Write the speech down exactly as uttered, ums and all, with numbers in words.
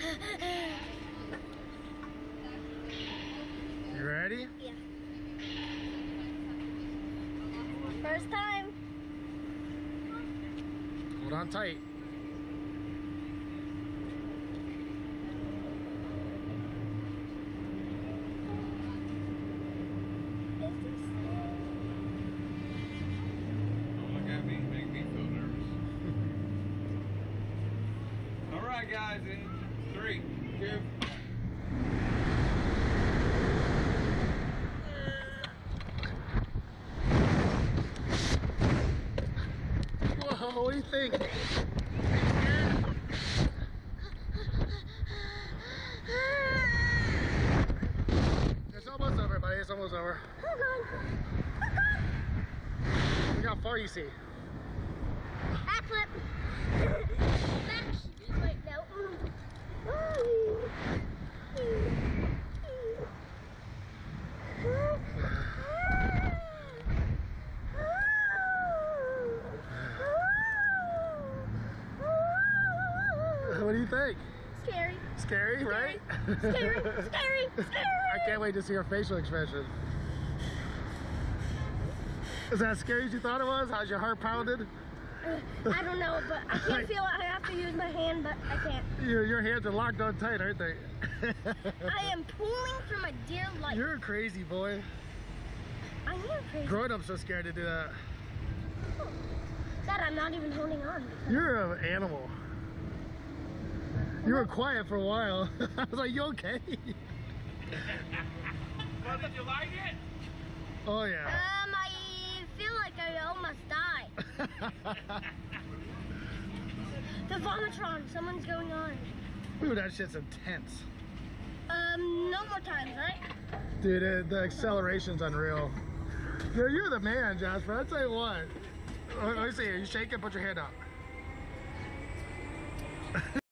You ready? Yeah. First time. Hold on tight. Don't look at me, make me feel nervous. All right, guys, in three, two. Whoa, what do you think? It's almost over, buddy. It's almost over. Hold on. Look how far you see. Backflip. Back. Wait, no. What do you think? Scary. Scary, right? Scary. Scary. Scary. I can't wait to see your facial expression. Is that as scary as you thought it was? How's your heart pounded? Uh, I don't know, but I can't feel it. I have to use my hand, but I can't. Your, your hands are locked on tight, aren't they? I am pulling for my dear life. You're a crazy boy. I am crazy. Grown-ups are scared to do that. Dad, I'm not even holding on. You're an animal. You were quiet for a while. I was like, you okay? Well, did you like it? Oh yeah. Um, I feel like I almost died. The Vomitron, someone's going on. Ooh, that shit's intense. Um, no more times, right? Dude, it, the acceleration's unreal. You're, you're the man, Jasper. I'll tell you what. Let me see. You shake it, put your hand up.